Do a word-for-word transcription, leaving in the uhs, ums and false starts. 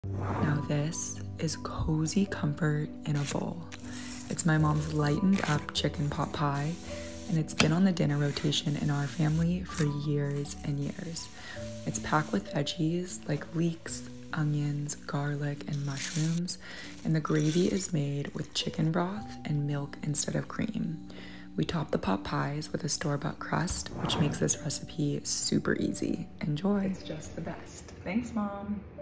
Now this is cozy comfort in a bowl. It's my mom's lightened up chicken pot pie, and it's been on the dinner rotation in our family for years and years. It's packed with veggies like leeks, onions, garlic, and mushrooms, and the gravy is made with chicken broth and milk instead of cream. We top the pot pies with a store-bought crust, which makes this recipe super easy. Enjoy. It's just the best. Thanks, Mom.